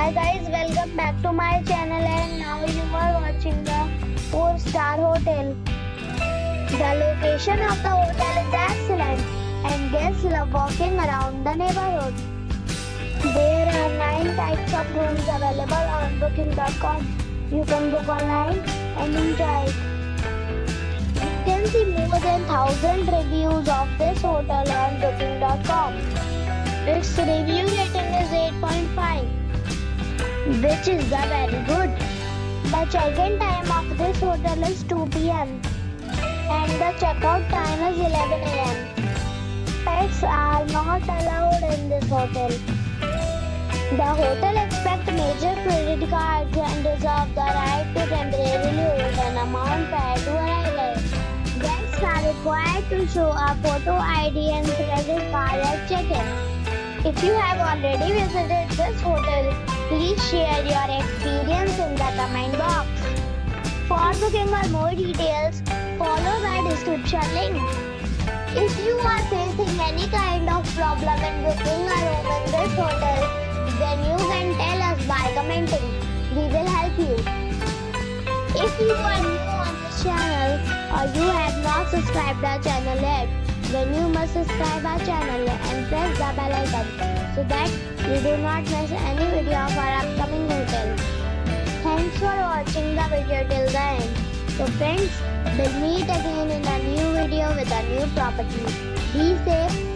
Hi guys, welcome back to my channel and now you are watching the 4-star hotel. The location of the hotel is excellent and guests love walking around the neighborhood. There are 9 types of rooms available on booking.com. You can book online and enjoy it. You can see more than 1000 reviews of this hotel on booking.com. Its review rating is 8.5. which is the very good. The check-in time of this hotel is 2 p.m. and the checkout time is 11 a.m. Pets are not allowed in this hotel. The hotel accepts major credit cards and reserves the right to temporarily hold an amount prior to arrival. Guests are required to show a photo ID and credit card at check-in. If you have already visited this hotel, please share your experience in the comment box. For booking or more details, follow the description link. If you are facing any kind of problem in booking a room in this hotel, then you can tell us by commenting. We will help you. If you are new on this channel or you have not subscribed our channel yet, then you must subscribe our channel and press the bell icon so that you do not miss any video of our upcoming hotel. Thanks for watching the video till the end. So friends, we'll meet again in a new video with a new property. Be safe.